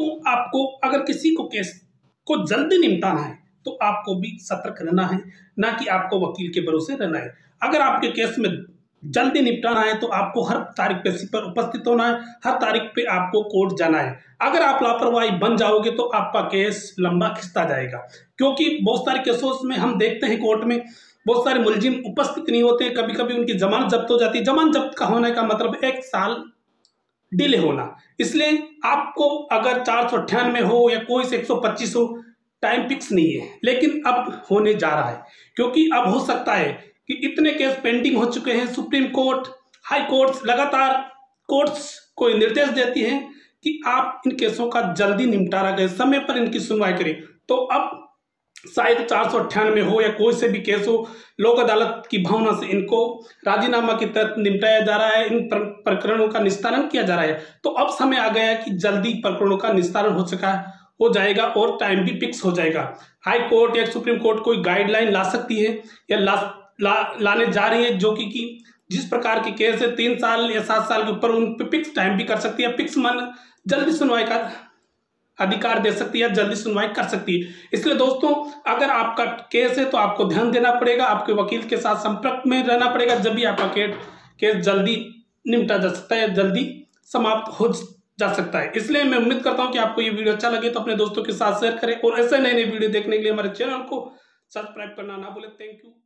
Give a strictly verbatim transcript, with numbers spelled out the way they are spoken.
दोस्तों आपको अगर किसी को केस को जल्दी निपटाना है तो आपको भी सतर्क रहना है, ना कि आपको वकील के भरोसे रहना है। अगर आपके केस में जल्दी निपटाना है तो आपको हर तारीख पे पर उपस्थित होना है, हर तारीख पे आपको कोर्ट जाना है। अगर आप लापरवाही बन जाओगे तो आपका केस लंबा खिंचता जाएगा, क्योंकि बहुत सारे केसों में हम देखते हैं कोर्ट में बहुत सारे मुलजिम उपस्थित नहीं होते, कभी कभी उनकी जमानत जब्त हो जाती है। जमानत जब्त का होने का मतलब एक साल डिले होना। इसलिए आपको अगर चार सौ अट्ठानवे हो या कोई से एक सौ पच्चीस हो, टाइम फिक्स नहीं है, लेकिन अब होने जा रहा है, क्योंकि अब हो सकता है कि इतने केस पेंडिंग हो चुके हैं। सुप्रीम कोर्ट, हाई कोर्ट्स लगातार कोर्ट्स को निर्देश देती हैं कि आप इन केसों का जल्दी निपटारा करें, समय पर इनकी सुनवाई करें। तो अब शायद चार सौ अट्ठानवे हो या कोई से भी केस हो, लोक अदालत की भावना से इनको राजीनामा के तहत निपटाया जा रहा है, इन प्रकरणों का निस्तारण किया जा रहा है। तो अब समय आ गया है कि जल्दी प्रकरणों का निस्तारण हो सका हो जाएगा और टाइम भी फिक्स हो जाएगा। हाई कोर्ट या सुप्रीम कोर्ट कोई गाइडलाइन ला सकती है या ला, ला लाने जा रही है, जो कि, कि जिस प्रकार के केस है तीन साल या सात साल के ऊपर, उन पे फिक्स टाइम भी कर सकती है। फिक्स मन जल्दी सुनवाई का अधिकार दे सकती है, जल्दी सुनवाई कर सकती है। इसलिए दोस्तों, अगर आपका केस है तो आपको ध्यान देना पड़ेगा, आपके वकील के साथ संपर्क में रहना पड़ेगा, जब भी आपका केस जल्दी निपटा जा सकता है, जल्दी समाप्त हो जा सकता है। इसलिए मैं उम्मीद करता हूं कि आपको ये वीडियो अच्छा लगे तो अपने दोस्तों के साथ शेयर करें और ऐसे नए नए वीडियो देखने के लिए हमारे चैनल को सब्सक्राइब करना ना भूलें। Thank you.